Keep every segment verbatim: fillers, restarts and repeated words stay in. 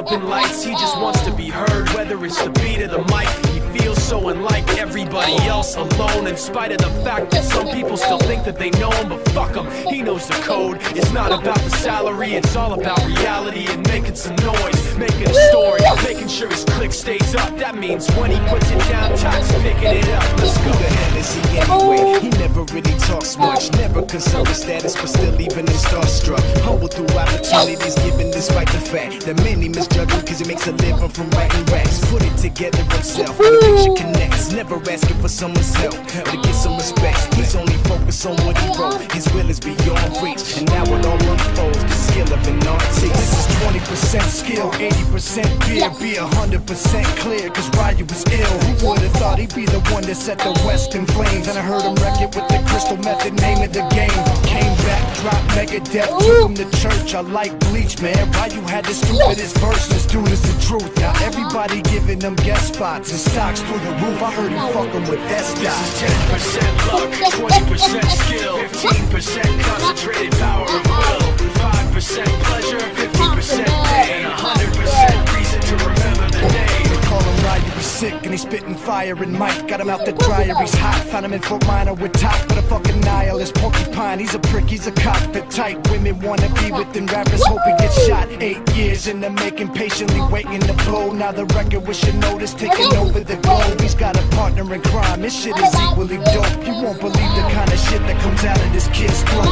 flipping lights, he just wants to be heard, whether it's the beat of the mic. He feels so unlike everybody else, alone, in spite of the fact that some people still think that they know him, but fuck him, he knows the code. It's not about the salary, it's all about reality and making some noise, making a story, making sure his click stays up. That means when he puts it down, Todd's picking it up. Let's go. Who the hell is he anyway? He never really talks much, never concerned with status, but still even in starstruck. Humble through opportunities given despite the fact that many misjudge him cause he makes a living from writing raps. Put it together himself, the picture connects, never asking for someone's help to get some respect. He's only focused on what he wrote, his will is beyond reach, and now it all unfolds, the skill of an artist. This is twenty percent skill, eighty percent beer, be one hundred percent clear, cause Ryu was ill. Who would've thought he'd be the one that set the West in flames? And I heard him wreck it with the crystal method, name of the game. Came back, dropped Megadeth, took him to church. I like Bleach, man. Ryu had the stupidest verse, this dude is the truth. Now everybody giving them guest spots and stocks through the roof. I heard him fucking with that stock. This is ten percent luck, twenty percent skill, fifteen percent concentrated power of will, five percent pleasure, fifty percent pain, and one hundred percent reason to remember the name. They call him Ryu, he's sick and he's spitting fire and Mike got him out the dryer, he's hot. Found him in Fort Minor with top, but a fucking nihilist porcupine. He's a prick, he's a cockpit type. Women wanna be within rappers, hope he gets shot. Eight years in the making, patiently waiting to blow. Now the record with your notice taking over the globe. He's got a partner in crime, his shit is equally dope. You won't believe the kind of shit that comes out of this kid's throat.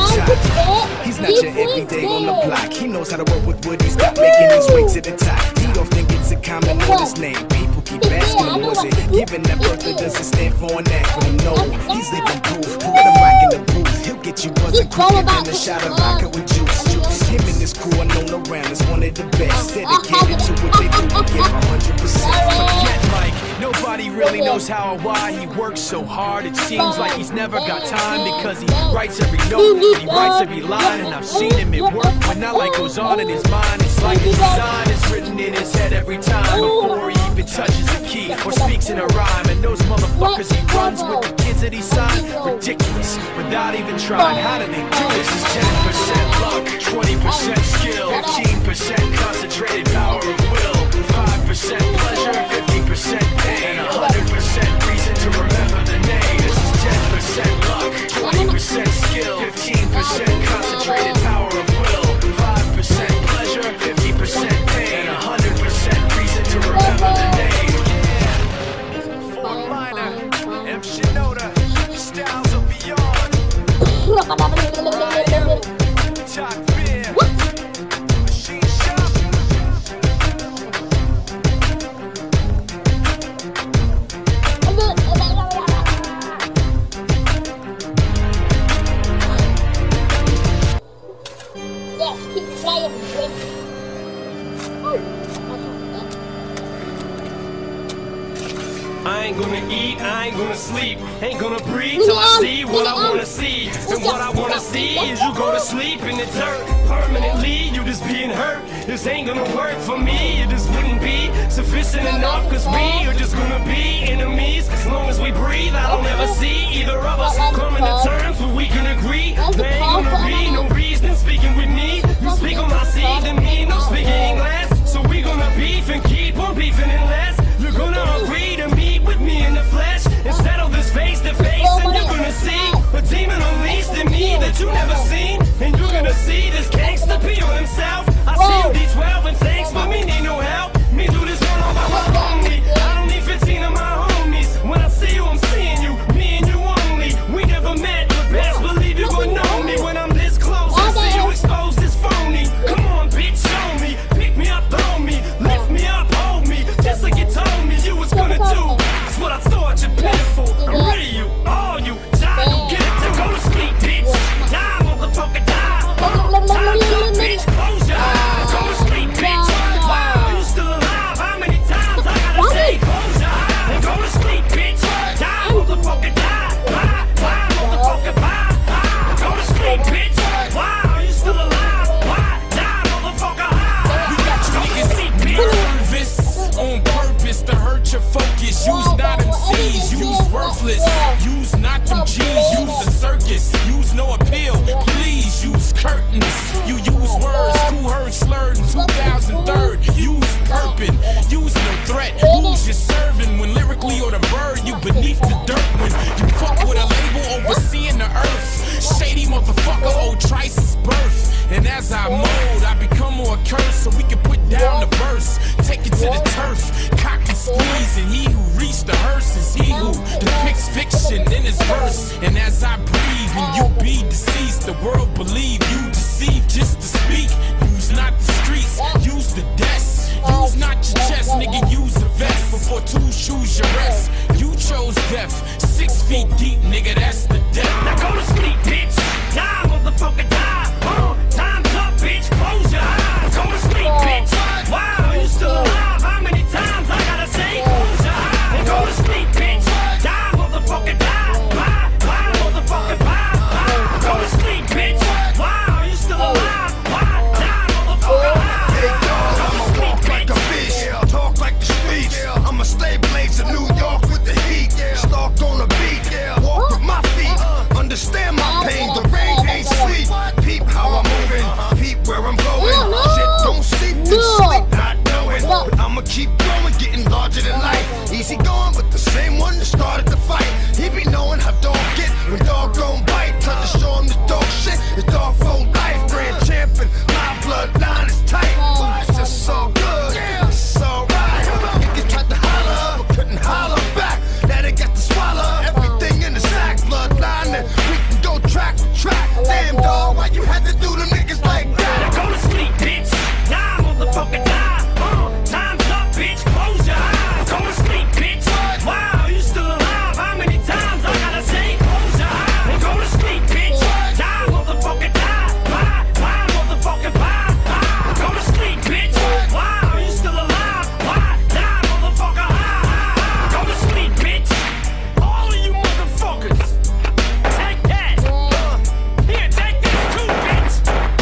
He's not your everyday on the block, he knows how to work with what he's got, making his way to the top. He don't think it's a common on his name, people keep asking him, was it given that birth that doesn't stand for an acronym? No, he's living proof, put him rocking the booth. He'll get you buzzing quicker than a shot of vodka with juice. Juice. Him and his crew are known around as one of the best, dedicated to what they do and give one hundred percent. Forget Mike, nobody really knows how or why he works so hard. It seems like he's never got time because he writes every note, he writes every line, and I've seen him at work when that light goes on in his mind. It's like a design is written in his head every time before he even touches a key or speaks in a rhyme. And those motherfuckers he runs with, the kids that he signed, ridiculous, without even trying. How do they do this? Is ten percent luck, twenty percent skill, fifteen percent concentrated power of will, five percent pleasure, fifty percent pain, and one hundred percent reason to remember the name. This is ten percent luck, twenty percent skill, fifteen percent concentrated power of will, five percent pleasure, fifty percent pain, and one hundred percent reason to remember the name. Yeah. Fort Minor, M. Shinoda, styles of beyond. Ryan, Top Beer, Machine Shop. Yeah, keep playing. I ain't gonna eat, I ain't gonna sleep, ain't gonna breathe till I see what I wanna see. And what I wanna see is you go to sleep in the dirt permanently, you just being hurt. This ain't gonna work for me, it just wouldn't be sufficient enough, cause we are just gonna be enemies. As long as we breathe, I don't ever see either of us coming to terms where we can agree. There ain't gonna be no reason speaking with me. You speak on my seed and me, no speaking English. So we gonna beef and keep on beefing unless you're gonna agree to meet with me in the flesh and settle this face to face, and you're gonna see a demon unleashed in me that you never seen, and you're gonna see this gangster be on himself. I see him D twelve and thanks, but me need no help. Me do this one all by my only. I don't need fifteen of my homies. When I see you, I'm seeing you, me and you only. We never met, but best believe you gon' know me when I'm this close. I see you expose this phony. Come on, bitch, show me. Pick me up verse. And as I breathe and you be deceased, the world believe you deceive just to speak. Use not the streets, use the desk. Use not your chest, nigga, use a vest. Before two shoes your rest. You chose death, six feet deep, nigga, that's the death. Now go to sleep, bitch. Die, motherfucker, die. Uh, time's up, bitch. Close your eyes. Go to sleep, bitch. Wow, you still alive? How many times I gotta say? Close your eyes and go to sleep, bitch. Die, motherfucker, die. Bye, bye, motherfucker, bye, bye. Go to sleep, bitch. Wow, you still alive? Why? Die, motherfucker, die. I'ma walk like a fish, talk like the streets. I'ma stay blaze in New York with the heat. Stalk on the beat, walk with my feet. Understand my pain, the rain ain't sweet. Peep how I'm moving, peep where I'm going. Shit don't seep to sleep, not knowing. But I'ma keep going, getting larger than life. Easy going, but the same one that started the fight. He be knowing how dog get when dog gon' bite. Time to show him the dog shit, his dog for life. Grand champion, my bloodline is tight. It's just so good, it's alright. Niggas tried to holler, but couldn't holler back. Now they got to swallow everything in the sack. Bloodline, and we can go track for track. Damn dog, why you had to do them niggas like that? Now go to sleep, bitch. Die, motherfucker, die. Uh, time's up, bitch. Close your eyes. Go to sleep, bitch. Wow, you still alive? How many times I gotta say? Close your eyes and go to sleep, bitch. Die, motherfucker, die. Bye, bye, motherfucker, bye, bye. Go to sleep, bitch. Wow, you still alive? Why? Die, motherfucker, ah, ah. Go to sleep, bitch. All of you motherfuckers. Take that. Uh, here, take this too, bitch.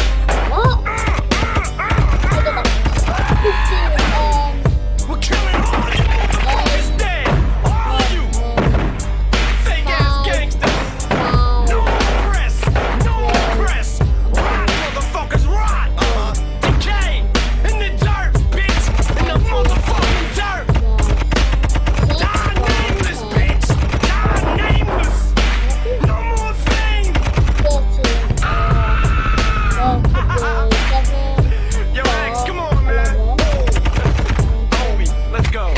We're killing all you motherfuckers dead. All of you. Fake ass gangsters. No more press. No more press. Rot, motherfuckers, rot. Uh-huh. Decay. In the dirt, bitch. In the motherfucking dirt. Die nameless, bitch. Die nameless. No more fame. Yo, X, come on, man. Homie, let's go.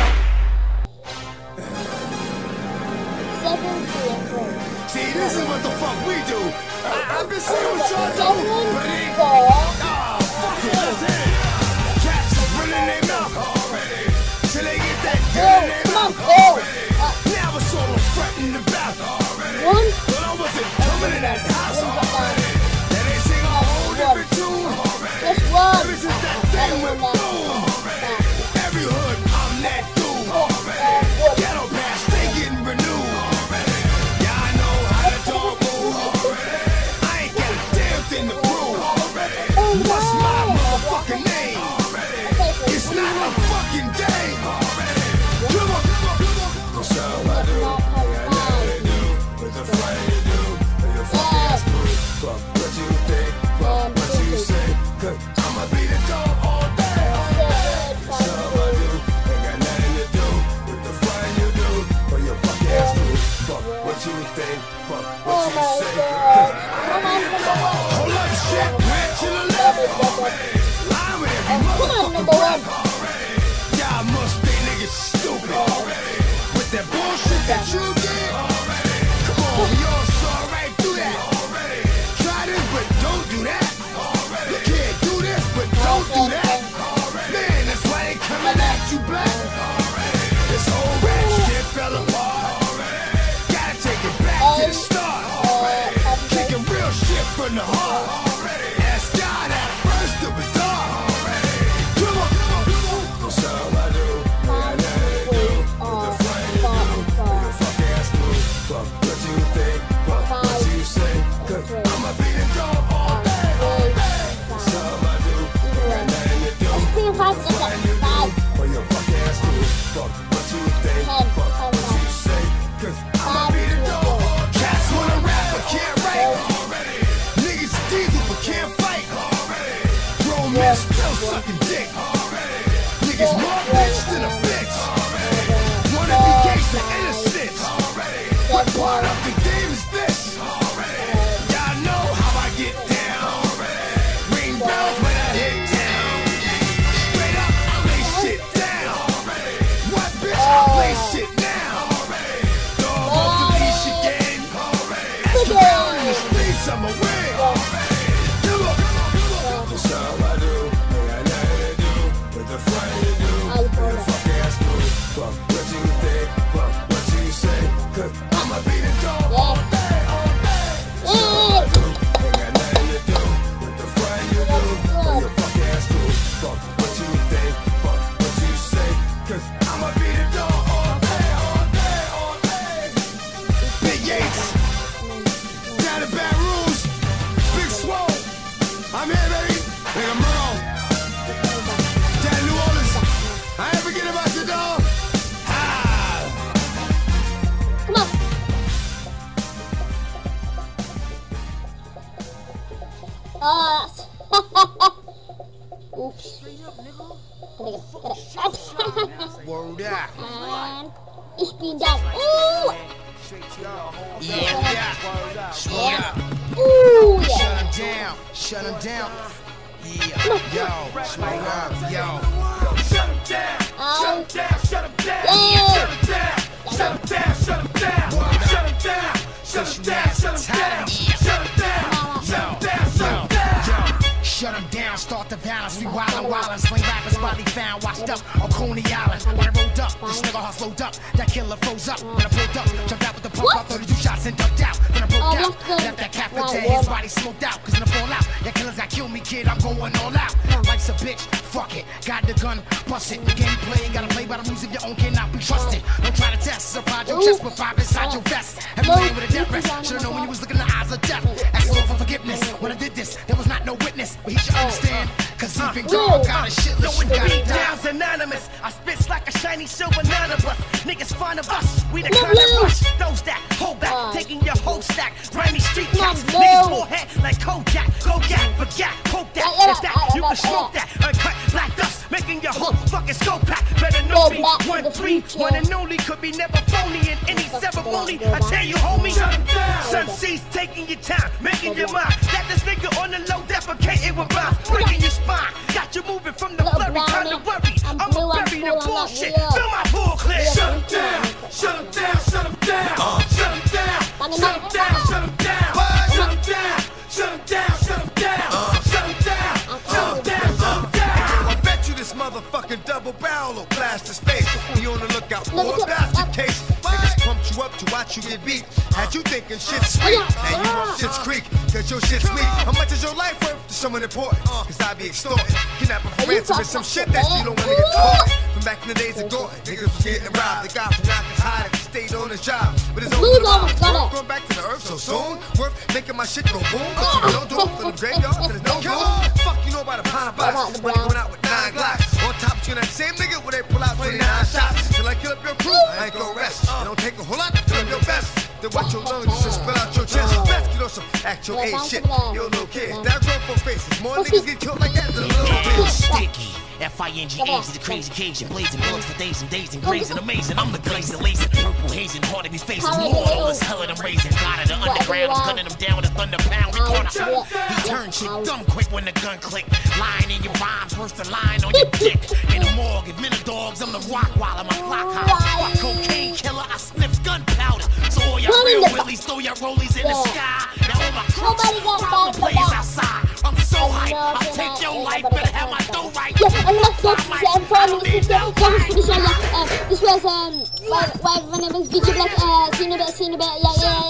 See, this is what the fuck we do. I, I've been seeing what y'all do, but it ain't. Ah, fuck it, let's hit it. Cats is running their mouth already. Till they get that dirt in their mouth already. Now it's all I'm fretting about already. But I wasn't coming to that house already. Then they sing a whole different tune already. Ever since that thing went boom already. Every hood, I'm that dude already. Ghetto past, they getting renewed already. Yeah, I know how the dog move already. I ain't got a damn thing to prove already. What's my motherfucking name already? It's not a fucking day already. Come on, come on, come on. What's up, I do? I know what to do. What's the fun you do? Your fucking ass crew. Fuck what you think, fuck what you say. Cause I'ma be the dog all day, all day. What's up, I do? Ain't got nothing to do with the fun you do. For your fucking ass crew. Fuck what you think, fuck what you say. Cause I'ma be the dog. Hold up, shit, man, to the left already. Line with every motherfucking breath already. Y'all must think niggas stupid already. With that bullshit that you did already. Come on, we all saw right through that already. Try this, but don't do that already. You can't do this, but don't do that already. Man, that's why they coming at you black already. This whole rap shit fell apart already. Gotta take it back to the start already. Kicking real shit from the heart already. Ask God at first to be dark already. Come on, come on, come on. What's up, I do? I got nothing to do with the fun you do. With your fucking ass crew. Fuck what you think, fuck what you say. Cause I'ma be the dog all day, all day. What's up, I do? I got nothing to do with the fun you do. For your fucking ass crew. Fuck what you think, fuck what you say. Cause I'ma be the dog all day. Cats wanna rap but can't write already. Niggas diesel but can't fight already. Grown men still sucking dick already. Niggas more bitch than a bitch already. Wanna be gangsta innocence already. What part of the game is this already? Y'all know how I get down already. Ring bells when I hit town. Straight up, I lay shit down already. What bitch, I play shit now already. Dog off the leash again. Word up. And ich bin da. Ooh. Yeah, yeah. Slow up. Ooh, yeah. Shut him down. Shut him down. Yeah. Yo. Slow up. Yo. Shut him down. Shut him down. Shut him down. Yeah. Shut him down. Shut him down. Shut him down. Shut him down. Shut him down. Shut him down. Shut him down. Shut him down. Shut him down. Shut them down, start the violence. We wildin', wildin', sling rappers, body found, washed up on Coney Island. When I rolled up, this nigga heart slowed up. That killer froze up. When I pulled up, jumped out with the pump out, thirty-two shots and ducked out. When I broke Oh, out, that's left that cat for right, dead. yeah. His body smoked out, cause in the fallout, that killers that killed me, kid, I'm going all out. Life's a bitch, fuck it. Got the gun, bust it. The game play, gotta play by the rules of your own, cannot be trusted. Don't try to test, surprise your chest with five inside your vest. Every man with a death rest. Should've known when you was looking in the eyes of death. Ask the Lord for forgiveness. When I did this, there was not no witness, but he should understand. Cause even God got a shit list, you gotta die. Down's anonymous. I spit like a shiny silver nana bus. Niggas fond of us. We the kind of rush. Those that hold back, taking your whole stack. Grimy street cats. Niggas forehead like Kodak. Kodak, forget, poke that. If that, you can smoke that. Uncut black dust, making your whole fucking skull pack. Better know me. One three, one and only. Could be never phony in any ceremony. I tell you, homie. Sun sees taking your time, making your mind. That this nigga on the low defecating with rhymes. Breaking your spine. Got you moving from the blurry, time to worry. I'ma bury the bullshit. Fill my pool clear. Shut him down. Shut him down. Shut him down. Shut him down. Shut him down. Shut him down. Shut him down. Shut him down. Shut him down. Shut him down. Shut him down. Shut him down. I bet you this motherfucking double barrel will blast his face. Be on the lookout for a basket case. Niggas pumped you up to watch you get beat. Had you thinking shit's sweet. Now you want shit's creek, cause your shit's weak. How much is your life worth to someone important? Cause I be extorted. Kidnapping for ransom is some shit that you don't wanna get caught. From back in the days of Gordon, niggas was getting robbed. The guy from Knockers high that stayed on his job. But his own little going back to the earth so soon. Worth making my shit go boom. But you don't do it from the graveyard, cause there's no room. Fuck you know about a pine box. Money going out with nine glocks. On top of you, that same nigga where they pull out twenty-nine shots. Till I kill up your crew, I ain't gon' rest. It don't take a whole lot to fill up your best. Then watch your lungs just spill out your chest. Best you know some actual age shit. Yo, little kid, that grown for faces. More niggas get killed like that than a little bitch. Sticky. F I N G A is the crazy Cajun, blazing bullets for days and days and grazing, amazing. I'm the glazing, lacing, purple hazing, hard to be facing. Lord, all this hell that I'm raising. God of the underground, I'm gunning them down with a thunder pound. We caught him. He turned shit dumb quick when the gun clicked. Lying in your rhymes, worse than lying on your dick. In the morgue, if middle dogs, I'm the rock while I'm a clock house. Fuck cocaine killer, I sniff gunpowder. So all y'all real willies, throw your rollies in the sky. Now all my crooks, problem players outside. I'm so hype, I'll take your life, better have my dough right. And let's go to the following video. This was um, why whenever video like uh, seen a bit, seen a bit, yeah, yeah.